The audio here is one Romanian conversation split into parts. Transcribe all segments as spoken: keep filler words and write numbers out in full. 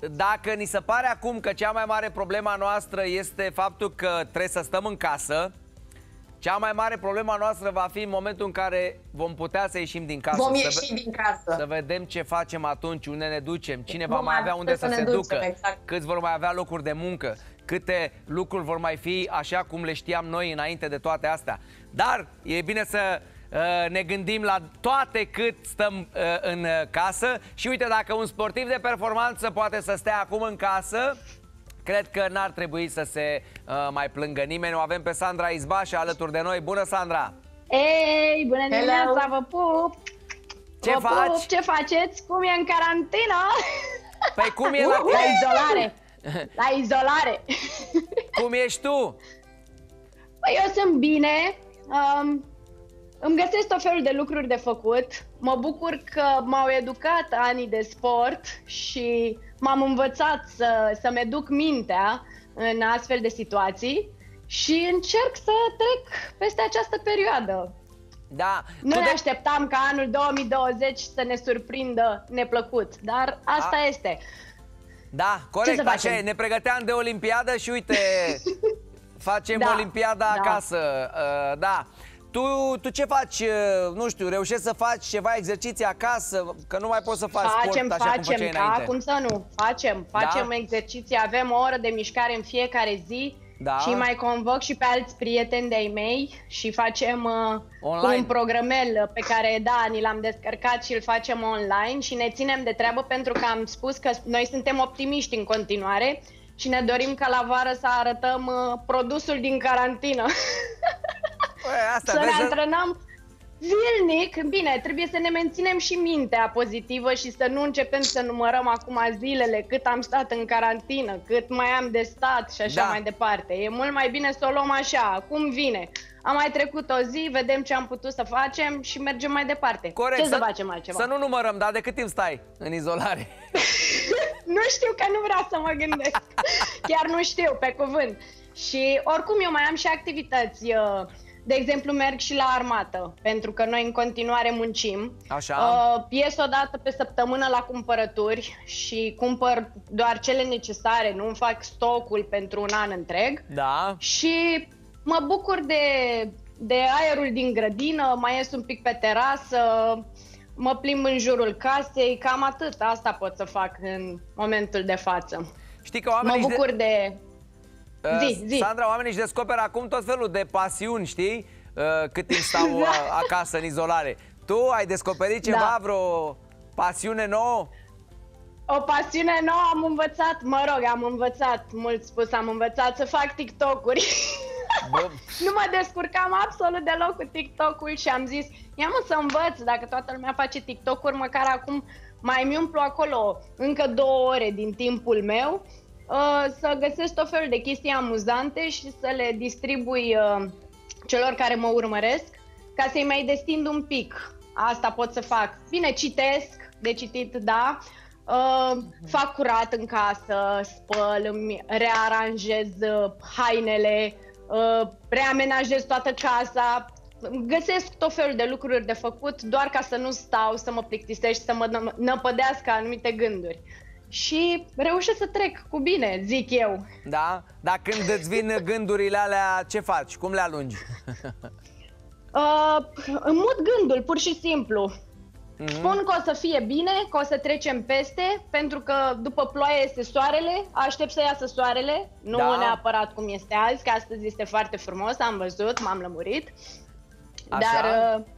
dacă ni se pare acum că cea mai mare problema noastră este faptul că trebuie să stăm în casă, cea mai mare problema noastră va fi în momentul în care vom putea să ieșim din casă. Vom să ieși din casă. Să vedem ce facem atunci, unde ne ducem, cine va Vom mai avea unde să, să se ducem, ducă, exact. câți vor mai avea locuri de muncă, câte lucruri vor mai fi așa cum le știam noi înainte de toate astea. Dar e bine să uh, ne gândim la toate cât stăm uh, în casă și uite, dacă un sportiv de performanță poate să stea acum în casă, cred că n-ar trebui să se uh, mai plângă nimeni. O avem pe Sandra Izbașa alături de noi. Bună, Sandra! Ei, bună dimineața, vă pup! Ce vă faci? Pup. Ce faceți? Cum e în carantină? Păi cum e la La izolare! La izolare! Cum ești tu? Păi eu sunt bine, um, îmi găsesc tot felul de lucruri de făcut. Mă bucur că m-au educat anii de sport și m-am învățat să, să-mi educ mintea în astfel de situații și încerc să trec peste această perioadă. Da. Nu tu ne de... așteptam ca anul două mii douăzeci să ne surprindă neplăcut, dar asta A... este. Da, corect, așa e. Ne pregăteam de Olimpiadă și uite, facem da, Olimpiada da. acasă. Uh, da. Tu, tu ce faci? Uh, nu știu, reușești să faci ceva exerciții acasă? Că nu mai poți să faci facem, sport așa facem, cum făceai da, înainte. cum să nu? Facem, facem Da? exerciții, avem o oră de mișcare în fiecare zi. Da. Și mai convoc și pe alți prieteni de-ai mei și facem uh, Online. un programel pe care, da, ni l-am descărcat și îl facem online și ne ținem de treabă pentru că am spus că noi suntem optimiști în continuare și ne dorim ca la vară să arătăm uh, produsul din carantină. Păi, asta, să ne vezi, antrenăm zilnic. Bine, trebuie să ne menținem și mintea pozitivă și să nu începem să numărăm acum zilele, cât am stat în carantină, cât mai am de stat și așa Da. mai departe. E mult mai bine să o luăm așa, cum vine. Am mai trecut o zi, vedem ce am putut să facem și mergem mai departe. Corect, Ce să, să facem altceva? Să nu numărăm, dar de cât timp stai în izolare? Nu știu, că nu vreau să mă gândesc. Chiar nu știu, pe cuvânt. Și oricum eu mai am și activități. uh, De exemplu, merg și la armată, pentru că noi în continuare muncim. Așa. Uh, ies o dată pe săptămână la cumpărături și cumpăr doar cele necesare, nu îmi fac stocul pentru un an întreg. Da. Și mă bucur de, de aerul din grădină, mai ies un pic pe terasă, mă plimb în jurul casei, cam atât. Asta pot să fac în momentul de față. Știi că oamenii Mă bucur de... de... Zi, zi. Sandra, oamenii își descoperă acum tot felul de pasiuni, știi? Uh, cât timp stau uh, acasă în izolare. Tu ai descoperit ceva, Da. vreo pasiune nouă? O pasiune nouă am învățat, mă rog, am învățat, mult spus, am învățat să fac TikTok-uri. Bă. Nu mă descurcam absolut deloc cu TikTok-ul și am zis, ia mă să învăț, dacă toată lumea face TikTok-uri, măcar acum mai îmi umplu acolo încă două ore din timpul meu, uh, să găsesc tot felul de chestii amuzante și să le distribui uh, celor care mă urmăresc, ca să-i mai destind un pic. Asta pot să fac. Bine, citesc, de citit, da, uh, fac curat în casă, spăl, îmi rearanjez uh, hainele, uh, reamenajez toată casa, găsesc tot felul de lucruri de făcut doar ca să nu stau, să mă plictisesc, să mă năpădească anumite gânduri. Și reușesc să trec cu bine, zic eu. Da? Dar când îți vin gândurile alea, ce faci? Cum le alungi? Uh, îmi mut gândul, pur și simplu. Mm-hmm. Spun că o să fie bine, că o să trecem peste, pentru că după ploaie este soarele, aștept să iasă soarele, nu Da. neapărat cum este azi, că astăzi este foarte frumos, am văzut, m-am lămurit. Așa. Dar, uh,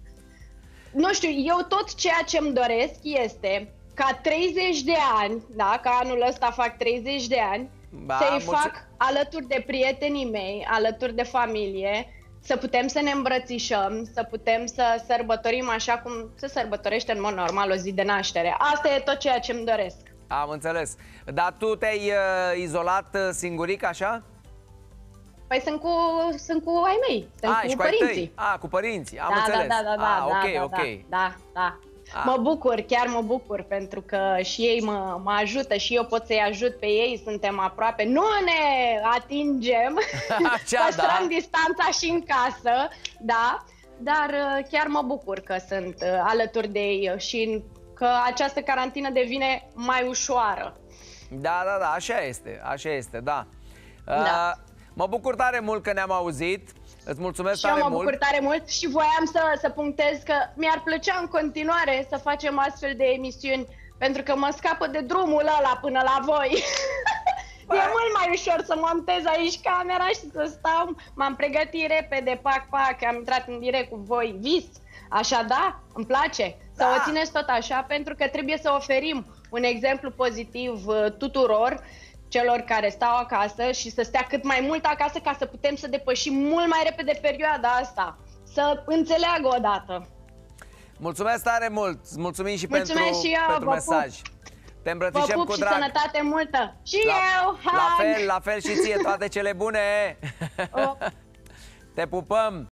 nu știu, eu tot ceea ce îmi doresc este ca treizeci de ani, da, ca anul ăsta fac treizeci de ani, Ba, să-i mulțu- fac alături de prietenii mei, alături de familie, să putem să ne îmbrățișăm, să putem să sărbătorim așa cum se sărbătorește în mod normal o zi de naștere. Asta e tot ceea ce îmi doresc. Am înțeles. Dar tu te-ai uh, izolat uh, singuric așa? Păi sunt cu, sunt cu ai mei, sunt A, cu și cu ai părinții. tăi. A, cu părinții, am da, înțeles. da, da, da, A, da, ok, da, ok. da, da, da. A. Mă bucur, chiar mă bucur, pentru că și ei mă, mă ajută și eu pot să-i ajut pe ei, suntem aproape. Nu ne atingem, Așa, păstrăm da. distanța și în casă, da, dar chiar mă bucur că sunt alături de ei și că această carantină devine mai ușoară. Da, da, da, așa este, așa este, da. Da. Uh, mă bucur tare mult că ne-am auzit. Îți mulțumesc Și eu tare mă mult. bucur tare mult și voiam să, să punctez că mi-ar plăcea în continuare să facem astfel de emisiuni, pentru că mă scapă de drumul ăla până la voi. E mult mai ușor să montez aici camera și să stau. M-am pregătit repede, pac, pac, am intrat în direct cu voi. Vis, așa da? Îmi place să Da. o țineți tot așa, pentru că trebuie să oferim un exemplu pozitiv uh, tuturor celor care stau acasă și să stea cât mai mult acasă ca să putem să depășim mult mai repede perioada asta. Să înțeleagă odată. Mulțumesc tare mult. Mulțumim și Mulțumesc pentru, și eu, pentru vă mesaj. Te Vă îmbrățișăm pup cu și drag. sănătate multă. Și La, eu, la hug! fel, la fel și ție, toate cele bune. Oh. Te pupăm.